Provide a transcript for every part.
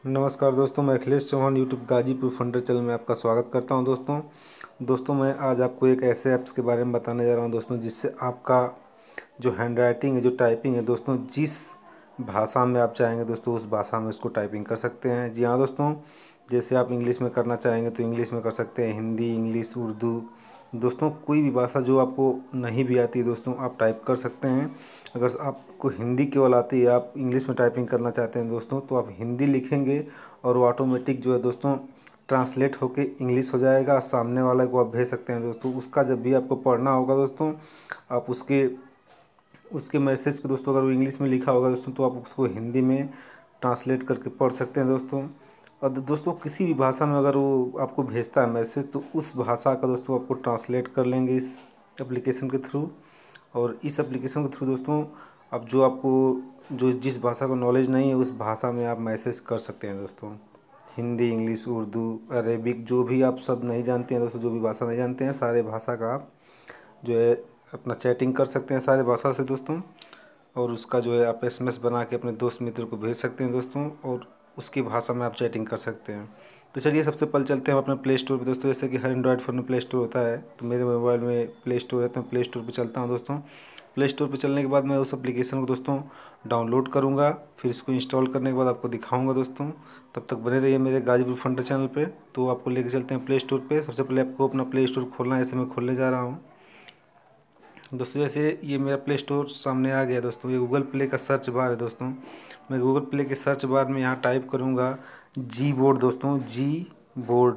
नमस्कार दोस्तों, मैं Akhilesh Chauhan YouTube Ghazipur funder channel में आपका स्वागत करता हूं। दोस्तों मैं आज आपको एक ऐसे ऐप्स के बारे में बताने जा रहा हूं दोस्तों, जिससे आपका जो हैंड राइटिंग है, जो टाइपिंग है दोस्तों, जिस भाषा में आप चाहेंगे दोस्तों उस भाषा में उसको टाइपिंग कर सकते हैं। जी हाँ दोस्तों, जैसे आप इंग्लिश में करना चाहेंगे तो इंग्लिश में कर सकते हैं, हिंदी, इंग्लिश, उर्दू दोस्तों, कोई भी भाषा जो आपको नहीं भी आती है दोस्तों आप टाइप कर सकते हैं। अगर आपको हिंदी केवल आती है, आप इंग्लिश में टाइपिंग करना चाहते हैं दोस्तों, तो आप हिंदी लिखेंगे और वो ऑटोमेटिक जो है दोस्तों ट्रांसलेट होके इंग्लिश हो जाएगा। सामने वाले को आप भेज सकते हैं दोस्तों। उसका जब भी आपको पढ़ना होगा दोस्तों, आप उसके उसके मैसेज को दोस्तों, अगर वो इंग्लिश में लिखा होगा दोस्तों, तो आप उसको हिंदी में ट्रांसलेट करके पढ़ सकते हैं दोस्तों। और दोस्तों किसी भी भाषा में अगर वो आपको भेजता है मैसेज, तो उस भाषा का दोस्तों आपको ट्रांसलेट कर लेंगे इस एप्लीकेशन के थ्रू। और इस एप्लीकेशन के थ्रू दोस्तों आप जो जिस भाषा को नॉलेज नहीं है उस भाषा में आप मैसेज कर सकते हैं दोस्तों। हिंदी, इंग्लिश, उर्दू, अरेबिक, जो भी आप सब नहीं जानते हैं दोस्तों, जो भी भाषा नहीं जानते हैं, सारे भाषा का आप जो है अपना चैटिंग कर सकते हैं सारे भाषा से दोस्तों। और उसका जो है आप एसएमएस बना के अपने दोस्त मित्र को भेज सकते हैं दोस्तों, और उसकी भाषा में आप चैटिंग कर सकते हैं। तो चलिए सबसे पहले चलते हैं अपने प्ले स्टोर पे दोस्तों। जैसे कि हर एंड्रॉयड फ़ोन में प्ले स्टोर होता है, तो मेरे मोबाइल में प्ले स्टोर है, तो मैं प्ले स्टोर पे चलता हूँ दोस्तों। प्ले स्टोर पे चलने के बाद मैं उस एप्लीकेशन को दोस्तों डाउनलोड करूँगा, फिर इसको इंस्टॉल करने के बाद आपको दिखाऊँगा दोस्तों। तब तक बने रहिए मेरे गाजीपुर फंडर चैनल पर। तो आपको लेके चलते हैं प्ले स्टोर पर। सबसे पहले आपको अपना प्ले स्टोर खोलना है, जैसे मैं खोलने जा रहा हूँ दोस्तों। जैसे ये मेरा प्ले स्टोर सामने आ गया दोस्तों, ये गूगल प्ले का सर्च बार है दोस्तों। मैं गूगल प्ले के सर्च बार में यहाँ टाइप करूँगा जी बोर्ड दोस्तों, जी बोर्ड,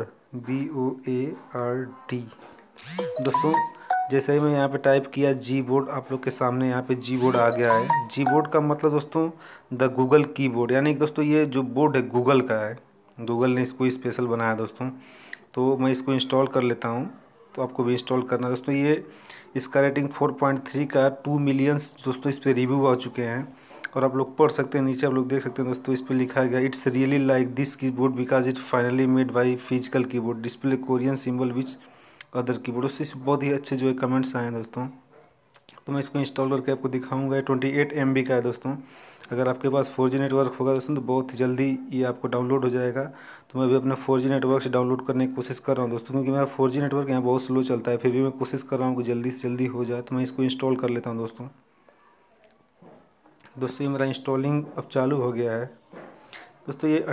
BOARD दोस्तों। जैसे ही मैं यहाँ पे टाइप किया जी बोर्ड, आप लोग के सामने यहाँ पे जी बोर्ड आ गया है। जी बोर्ड का मतलब दोस्तों द गूगल कीबोर्ड, यानी कि दोस्तों ये जो बोर्ड है गूगल का है, गूगल ने इसको स्पेशल बनाया दोस्तों। तो मैं इसको इंस्टॉल कर लेता हूँ, तो आपको भी इंस्टॉल करना है दोस्तों। ये इसका रेटिंग 4.3 का 2 मिलियंस दोस्तों इस पर रिव्यू आ चुके हैं। और आप लोग पढ़ सकते हैं, नीचे आप लोग देख सकते हैं दोस्तों, इस पर लिखा गया it's really like this keyboard because it finally made by physical keyboard display Korean symbol which other keyboard. उससे बहुत ही अच्छे जो है कमेंट्स आए हैं दोस्तों। तो मैं इसको इंस्टॉल करके आपको दिखाऊंगा। 28 MB का है दोस्तों। अगर आपके पास 4G नेटवर्क होगा दोस्तों तो बहुत ही जल्दी ये आपको डाउनलोड हो जाएगा। तो मैं भी अपने 4G नेटवर्क से डाउनलोड करने की कोशिश कर रहा हूँ दोस्तों, क्योंकि मेरा 4G नेटवर्क यहाँ बहुत स्लो चलता है। फिर भी मैं कोशिश कर रहा हूँ कि जल्दी से जल्दी हो जाए। तो मैं इसको इंस्टॉल कर लेता हूँ दोस्तों। ये मेरा इंस्टॉलिंग अब चालू हो गया है दोस्तों। ये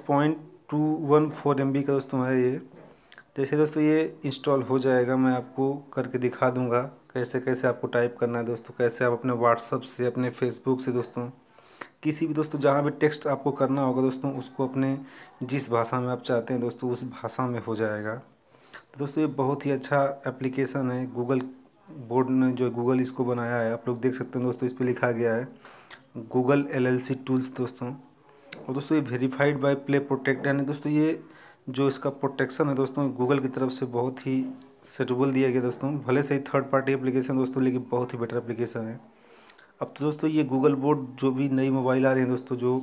28.214 MB का दोस्तों है ये। जैसे दोस्तों ये इंस्टॉल हो जाएगा, मैं आपको करके दिखा दूंगा कैसे कैसे आपको टाइप करना है दोस्तों, कैसे आप अपने व्हाट्सअप से, अपने फेसबुक से दोस्तों, किसी भी दोस्तों जहाँ भी टेक्स्ट आपको करना होगा दोस्तों, उसको अपने जिस भाषा में आप चाहते हैं दोस्तों उस भाषा में हो जाएगा। तो दोस्तों ये बहुत ही अच्छा एप्लीकेशन है, गूगल बोर्ड ने जो गूगल इसको बनाया है। आप लोग देख सकते हैं दोस्तों, इस पर लिखा गया है गूगल LLC टूल्स दोस्तों। और दोस्तों ये वेरीफाइड बाय प्ले प्रोटेक्ट, यानी दोस्तों ये जो इसका प्रोटेक्शन है दोस्तों गूगल की तरफ से बहुत ही सेटेबल दिया गया दोस्तों। भले से ही थर्ड पार्टी एप्लीकेशन दोस्तों, लेकिन बहुत ही बेटर एप्लीकेशन है। अब तो दोस्तों ये गूगल बोर्ड जो भी नई मोबाइल आ रही है दोस्तों, जो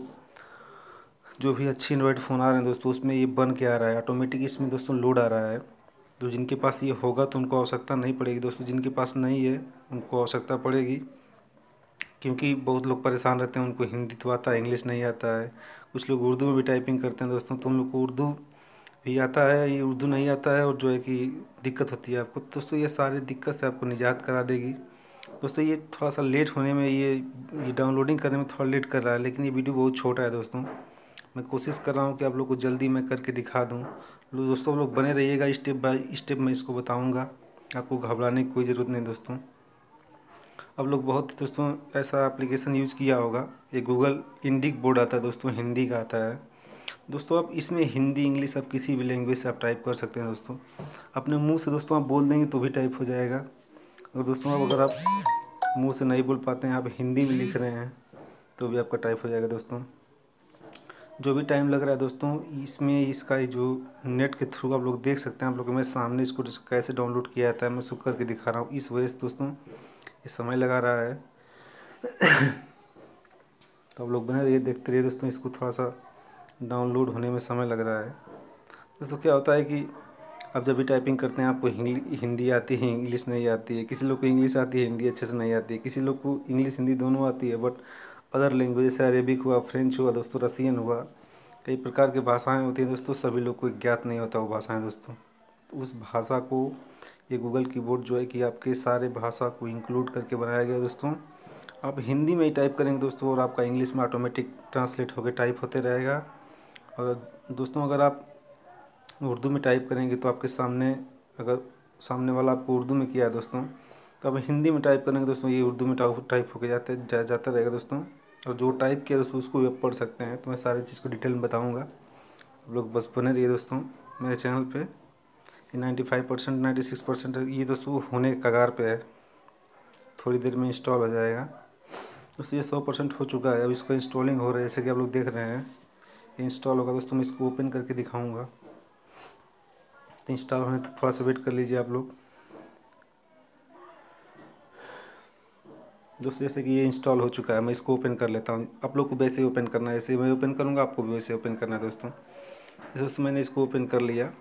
जो भी अच्छी एंड्रॉयड फ़ोन आ रहे हैं दोस्तों, उसमें ये बन के आ रहा है ऑटोमेटिक, इसमें दोस्तों लोड आ रहा है। तो जिनके पास ये होगा तो उनको आवश्यकता नहीं पड़ेगी दोस्तों, जिनके पास नहीं है उनको आवश्यकता पड़ेगी। क्योंकि बहुत लोग परेशान रहते हैं, उनको हिंदी तो आता है, इंग्लिश नहीं आता है। कुछ लोग उर्दू में भी टाइपिंग करते हैं दोस्तों, तो उन लोग को उर्दू भी आता है, ये उर्दू नहीं आता है, और जो है कि दिक्कत होती है आपको। तो दोस्तों ये सारी दिक्कत से आपको निजात करा देगी दोस्तों। ये थोड़ा सा लेट होने में, ये डाउनलोडिंग करने में थोड़ा लेट कर रहा है, लेकिन ये वीडियो बहुत छोटा है दोस्तों। मैं कोशिश कर रहा हूँ कि आप लोग को जल्दी मैं करके दिखा दूँ। दोस्तों आप लोग बने रहिएगा, स्टेप बाय स्टेप मैं इसको बताऊँगा, आपको घबराने की कोई ज़रूरत नहीं दोस्तों। आप लोग बहुत दोस्तों ऐसा एप्लीकेशन यूज़ किया होगा, ये गूगल इंडिक बोर्ड आता है दोस्तों, हिंदी का आता है दोस्तों। आप इसमें हिंदी, इंग्लिश, आप किसी भी लैंग्वेज से आप टाइप कर सकते हैं दोस्तों। अपने मुंह से दोस्तों आप बोल देंगे तो भी टाइप हो जाएगा। और दोस्तों अगर आप मुंह से नहीं बोल पाते हैं, आप हिंदी में लिख रहे हैं, तो भी आपका टाइप हो जाएगा दोस्तों। जो भी टाइम लग रहा है दोस्तों, इसमें इसका जो नेट के थ्रू आप लोग देख सकते हैं, आप लोग के मैं सामने इसको कैसे डाउनलोड किया जाता है मैं उसको करके दिखा रहा हूँ। इस वजह से दोस्तों ये समय लगा रहा है। तो आप लोग बने रहिए, देखते रहिए दोस्तों। इसको थोड़ा सा डाउनलोड होने में समय लग रहा है दोस्तों। क्या होता है कि आप जब भी टाइपिंग करते हैं, आपको हिंदी आती है, इंग्लिश नहीं आती है। किसी लोग को इंग्लिश आती है, हिंदी अच्छे से नहीं आती है। किसी लोग को इंग्लिश हिंदी दोनों आती है, बट अदर लैंग्वेज जैसे अरेबिक हुआ, फ्रेंच हुआ दोस्तों, रसियन हुआ, कई प्रकार की भाषाएं होती हैं दोस्तों, सभी लोग को ज्ञात नहीं होता वो भाषाएं दोस्तों। तो उस भाषा को ये गूगल कीबोर्ड जो है कि आपके सारे भाषा को इंक्लूड करके बनाया गया है दोस्तों। आप हिंदी में ही टाइप करेंगे दोस्तों और आपका इंग्लिश में ऑटोमेटिक ट्रांसलेट होकर टाइप होते रहेगा। और दोस्तों अगर आप उर्दू में टाइप करेंगे तो आपके सामने, अगर सामने वाला आपको उर्दू में किया है दोस्तों, तो आप हिंदी में टाइप करेंगे दोस्तों, ये उर्दू में टाइप होकर जाता रहेगा दोस्तों। और जो टाइप किया दोस्तों उसको भी आप पढ़ सकते हैं। तो मैं सारी चीज़ को डिटेल में बताऊँगा, आप लोग बस बने रहिए दोस्तों मेरे चैनल पे। ये 95% 96% ये दोस्तों होने के कगार पे है, थोड़ी देर में इंस्टॉल हो जाएगा दोस्तों। ये 100% हो चुका है, अब इसका इंस्टॉलिंग हो रहा है, जैसे कि आप लोग देख रहे हैं ये इंस्टॉल होगा दोस्तों। मैं इसको ओपन करके दिखाऊंगा, तो इंस्टॉल होने तक थोड़ा सा वेट कर लीजिए आप लोग दोस्तों। जैसे कि ये इंस्टॉल हो चुका है, मैं इसको ओपन कर लेता हूँ। आप लोग को वैसे ही ओपन करना है, जैसे मैं ओपन करूँगा आपको भी वैसे ओपन करना है दोस्तों। जैसे दोस्तों मैंने इसको ओपन कर लिया।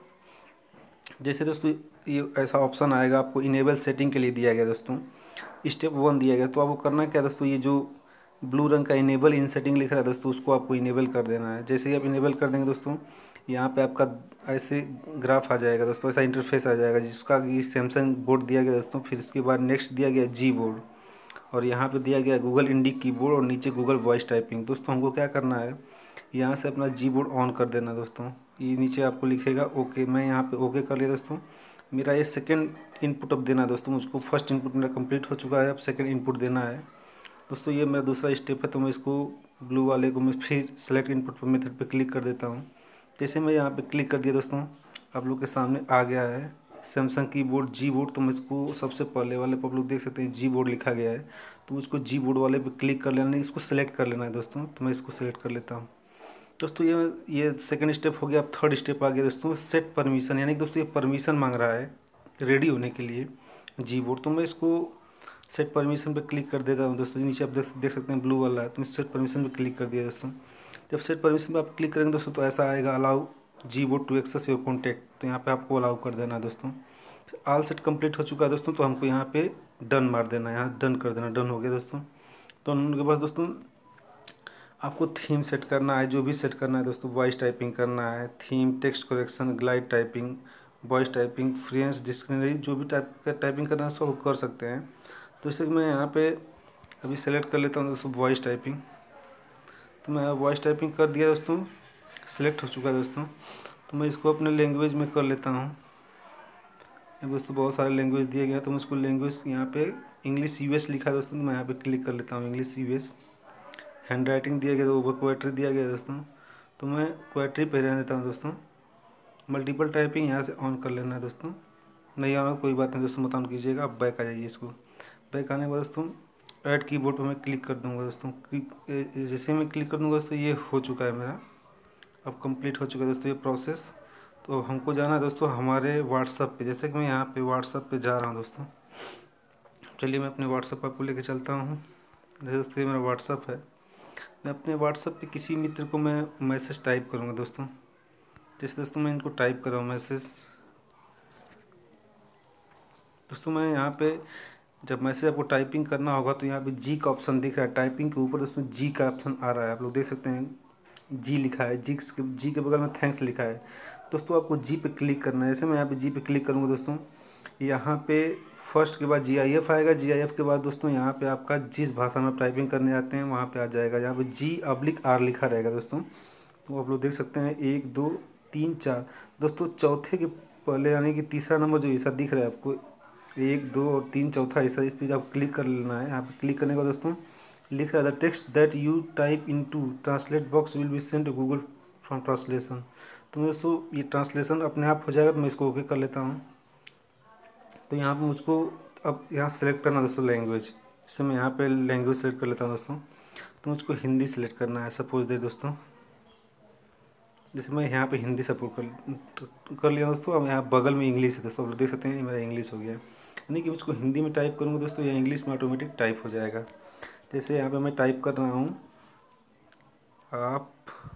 जैसे दोस्तों ये ऐसा ऑप्शन आएगा, आपको इनेबल सेटिंग के लिए दिया गया दोस्तों, स्टेप 1 दिया गया। तो आपको करना क्या दोस्तों, ये जो ब्लू रंग का इनेबल इन सेटिंग लिख रहा है दोस्तों, उसको आपको इनेबल कर देना है। जैसे ही आप इनेबल कर देंगे दोस्तों, यहाँ पे आपका ऐसे ग्राफ आ जाएगा दोस्तों, ऐसा इंटरफेस आ जाएगा जिसका कि सैमसंग बोर्ड दिया गया दोस्तों। फिर उसके बाद नेक्स्ट दिया गया जी बोर्ड, और यहाँ पे दिया गया गूगल इंडी कीबोर्ड, और नीचे गूगल वॉइस टाइपिंग। दोस्तों हमको क्या करना है, यहाँ से अपना जी बोर्ड ऑन कर देना दोस्तों। ये नीचे आपको लिखेगा ओके, मैं यहाँ पे ओके कर लिया दोस्तों। मेरा ये सेकंड इनपुट अब देना है दोस्तों मुझको। फर्स्ट इनपुट मेरा कंप्लीट हो चुका है, अब सेकंड इनपुट देना है दोस्तों। ये मेरा दूसरा स्टेप है, तो मैं इसको ब्लू वाले को मैं फिर सेलेक्ट इनपुट मेथड पे क्लिक कर देता हूँ। जैसे मैं यहाँ पे क्लिक कर दिया दोस्तों, आप लोग के सामने आ गया है सैमसंग कीबोर्ड जी बोर्ड। तो मैं इसको सबसे पहले वाले पर आप लोग देख सकते हैं जी बोर्ड लिखा गया है, तो मुझको जी बोर्ड वाले पे क्लिक कर लेना है, इसको सेलेक्ट कर लेना है दोस्तों। तो मैं इसको सेलेक्ट कर लेता हूँ दोस्तों। ये सेकंड स्टेप हो गया। अब थर्ड स्टेप आ गया दोस्तों, सेट परमिशन, यानी कि दोस्तों ये परमिशन मांग रहा है रेडी होने के लिए जी बोर्ड। तो मैं इसको सेट परमिशन पे क्लिक कर देता हूँ दोस्तों। नीचे आप देख सकते हैं ब्लू वाला है, तो मैं सेट परमिशन पे क्लिक कर दिया दोस्तों। जब सेट परमिशन पे आप क्लिक करेंगे दोस्तों, तो ऐसा आएगा allow Gboard to access your contact. तो यहाँ पे आपको अलाउ कर देना है दोस्तों। ऑल सेट कंप्लीट हो चुका है दोस्तों, तो हमको यहाँ पे डन मार देना है, यहाँ डन कर देना। डन हो गया दोस्तों। तो उनके पास दोस्तों आपको थीम सेट करना है, जो भी सेट करना है दोस्तों। वॉइस टाइपिंग करना है, theme, text correction, glide typing, voice typing, French dictionary, जो भी टाइपिंग करना है सब कर सकते हैं। तो जैसे कि मैं यहाँ पे अभी सेलेक्ट कर लेता हूँ दोस्तों वॉइस टाइपिंग। तो मैं वॉइस टाइपिंग कर दिया दोस्तों, सेलेक्ट हो चुका है दोस्तों। तो मैं इसको अपने लैंग्वेज में कर लेता हूँ। दोस्तों बहुत सारे लैंग्वेज दिए गए हैं, तो मैं इसको लैंग्वेज यहाँ पे इंग्लिश यूएस लिखा है दोस्तों, तो मैं यहाँ पे क्लिक कर लेता हूँ इंग्लिश यूएस। हैंड राइटिंग दिया गया, तो ऊपर पोएट्री दिया गया दोस्तों, तो मैं पोएट्री पे रहने देता हूँ दोस्तों। मल्टीपल टाइपिंग यहाँ से ऑन कर लेना है दोस्तों। नहीं आना कोई बात नहीं दोस्तों, मत ऑन कीजिएगा। आप बैक आ जाइए इसको। बैक आने के बाद दोस्तों ऐड कीबोर्ड पर मैं क्लिक कर दूँगा दोस्तों। जैसे मैं क्लिक कर दूँगा दोस्तों, ये हो चुका है मेरा, अब कंप्लीट हो चुका है दोस्तों ये प्रोसेस। तो हमको जाना है दोस्तों हमारे व्हाट्सअप पे। जैसे कि मैं यहाँ पे व्हाट्सअप पे जा रहा हूँ दोस्तों, चलिए मैं अपने व्हाट्सअप आपको लेके चलता हूँ। जैसे दोस्तों ये मेरा व्हाट्सअप है, मैं अपने व्हाट्सअप पे किसी मित्र को मैं मैसेज टाइप करूँगा दोस्तों। जैसे दोस्तों मैं इनको टाइप कर रहा हूँ मैसेज दोस्तों। मैं यहाँ पे जब मैसेज आपको टाइपिंग करना होगा, तो यहाँ पे जी का ऑप्शन दिख रहा है, टाइपिंग के ऊपर दोस्तों जी का ऑप्शन आ रहा है, आप लोग देख सकते हैं जी लिखा है। जी के बगल में थैंक्स लिखा है दोस्तों। आपको जी पे क्लिक करना है। जैसे मैं यहाँ पे जी पे क्लिक करूँगा दोस्तों, यहाँ पे फर्स्ट के बाद GIF आएगा। GIF के बाद दोस्तों यहाँ पे आपका जिस भाषा में आप टाइपिंग करने आते हैं वहाँ पे आ जाएगा। यहाँ पे G/R लिखा रहेगा दोस्तों। तो आप लोग देख सकते हैं 1 2 3 4 दोस्तों। चौथे के पहले यानी कि तीसरा नंबर जो ऐसा दिख रहा है आपको, 1 2 और 3 चौथा ऐसा, इस पर आप क्लिक कर लेना है। यहाँ पे क्लिक करने के बाद दोस्तों लिख रहा है the text that you type into translate box will be send to Google from translation. तो दोस्तों ये ट्रांसलेशन अपने आप हो जाएगा, तो मैं इसको ओके कर लेता हूँ। तो यहाँ पे मुझको अब यहाँ सेलेक्ट करना दोस्तों लैंग्वेज। जैसे मैं यहाँ पे लैंग्वेज सेलेक्ट कर लेता हूँ दोस्तों, तो मुझको हिंदी सेलेक्ट करना है सपोज दे दोस्तों। जैसे मैं यहाँ पे हिंदी सपोर्ट कर लिया दोस्तों। अब यहाँ बगल में इंग्लिश है दोस्तों, आप देख सकते हैं ये मेरा इंग्लिश हो गया, यानी कि मुझको हिंदी में टाइप करूँगा दोस्तों, या इंग्लिश में ऑटोमेटिक टाइप हो जाएगा। जैसे यहाँ पे मैं टाइप कर रहा हूँ, आप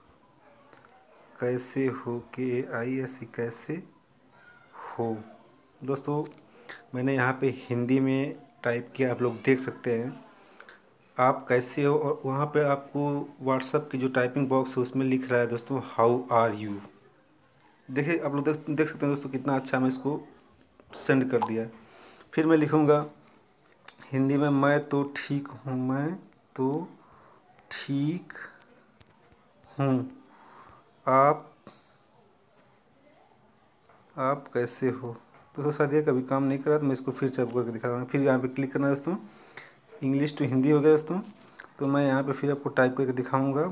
कैसे हो, KAISE कैसे हो दोस्तों। मैंने यहाँ पे हिंदी में टाइप किया, आप लोग देख सकते हैं। आप कैसे हो, और वहाँ पे आपको व्हाट्सअप की जो टाइपिंग बॉक्स है उसमें लिख रहा है दोस्तों हाउ आर यू। देखिए आप लोग देख सकते हैं दोस्तों कितना अच्छा मैं इसको सेंड कर दिया। फिर मैं लिखूँगा हिंदी में, मैं तो ठीक हूँ, मैं तो ठीक हूँ, आप आप कैसे हो। दोस्तों शायद ये कभी काम नहीं करा तो मैं इसको फिर से आपको करके दिखा रहा हूँ। फिर यहाँ पे क्लिक करना है दोस्तों, इंग्लिश टू हिंदी हो गया दोस्तों। तो मैं यहाँ पे फिर आपको टाइप करके दिखाऊंगा,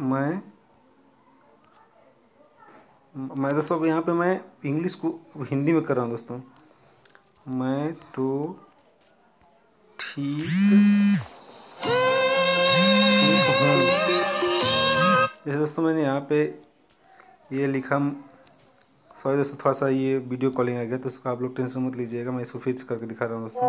मैं दोस्तों अब यहाँ पे मैं इंग्लिश को हिंदी में कर रहा हूँ दोस्तों। मैं तो ठीक हूँ। जैसे दोस्तों मैंने यहाँ पे ये लिखा, सॉरी दोस्तों थोड़ा सा ये वीडियो कॉलिंग आ गया तो उसका आप लोग टेंशन मत लीजिएगा, मैं इसको फिर से करके दिखा रहा हूँ दोस्तों।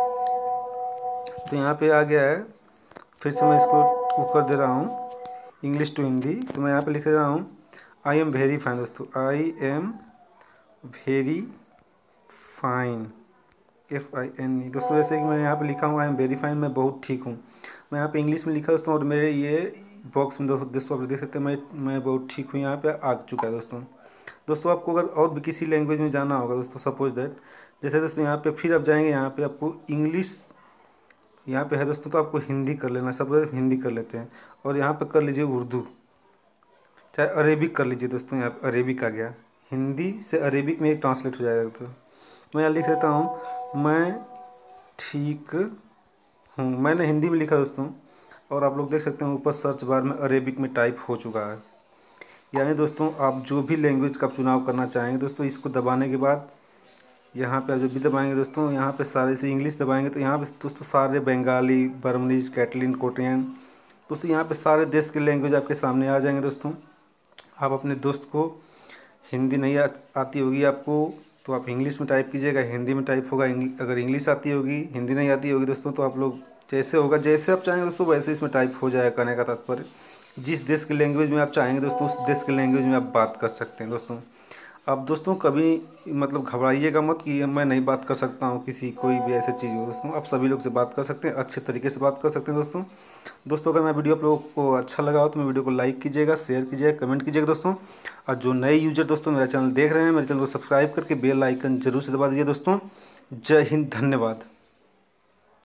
तो यहाँ पे आ गया है, फिर से मैं इसको कर दे रहा हूँ इंग्लिश टू हिंदी। तो मैं यहाँ पे लिख रहा हूँ आई एम वेरी फाइन दोस्तों, I am very fine, FINE दोस्तों। जैसे कि मैंने यहाँ पे लिखा हूँ आई एम वेरी फाइन, मैं बहुत ठीक हूँ। मैं यहाँ पे इंग्लिश में लिखा दोस्तों, और मेरे ये बॉक्स में दोस्तों आप देख सकते हैं मैं बहुत ठीक हूँ यहाँ पे आ चुका है दोस्तों। दोस्तों आपको अगर और भी किसी लैंग्वेज में जाना होगा दोस्तों, सपोज दैट, जैसे दोस्तों यहाँ पे फिर आप जाएंगे, यहाँ पे आपको इंग्लिश यहाँ पे है दोस्तों, तो आपको हिंदी कर लेना, सब हिंदी कर लेते हैं, और यहाँ पे कर लीजिए उर्दू, चाहे अरेबिक कर लीजिए दोस्तों। यहाँ पे अरेबिक आ गया, हिंदी से अरेबिक में ट्रांसलेट हो जाएगा। तो मैं यहाँ लिख देता हूँ मैं ठीक हूँ, मैंने हिंदी में लिखा दोस्तों, और आप लोग देख सकते हैं ऊपर सर्च बार में अरेबिक में टाइप हो चुका है। यानी दोस्तों आप जो भी लैंग्वेज का चुनाव करना चाहेंगे दोस्तों, इसको दबाने के बाद यहाँ पे जब भी दबाएंगे दोस्तों, यहाँ पे सारे से इंग्लिश दबाएंगे तो यहाँ पे दोस्तों सारे बंगाली, बर्मनीज, कैटलिन, कोरियन दोस्तों, यहाँ पे सारे देश के लैंग्वेज आपके सामने आ जाएंगे दोस्तों। आप अपने दोस्त को हिंदी नहीं आती होगी आपको तो आप इंग्लिश में टाइप कीजिएगा, हिंदी में टाइप होगा। अगर इंग्लिश आती होगी, हिंदी नहीं आती होगी दोस्तों, तो आप लोग जैसे होगा, जैसे आप चाहेंगे दोस्तों वैसे इसमें टाइप हो जाएगा। कहने का तात्पर्य जिस देश के लैंग्वेज में आप चाहेंगे दोस्तों, उस देश के लैंग्वेज में आप बात कर सकते हैं दोस्तों। अब दोस्तों कभी मतलब घबराइएगा मत कि मैं नहीं बात कर सकता हूँ, किसी कोई भी ऐसी चीज़ हो दोस्तों, आप सभी लोग से बात कर सकते हैं, अच्छे तरीके से बात कर सकते हैं दोस्तों। दोस्तों अगर मैं वीडियो आप लोगों को अच्छा लगा हो तो मैं वीडियो को लाइक कीजिएगा, शेयर कीजिएगा, कमेंट कीजिएगा दोस्तों। और जो नए यूजर दोस्तों मेरा चैनल देख रहे हैं, मेरे चैनल को सब्सक्राइब करके बेल आइकन जरूर से दबा दीजिए दोस्तों। जय हिंद, धन्यवाद।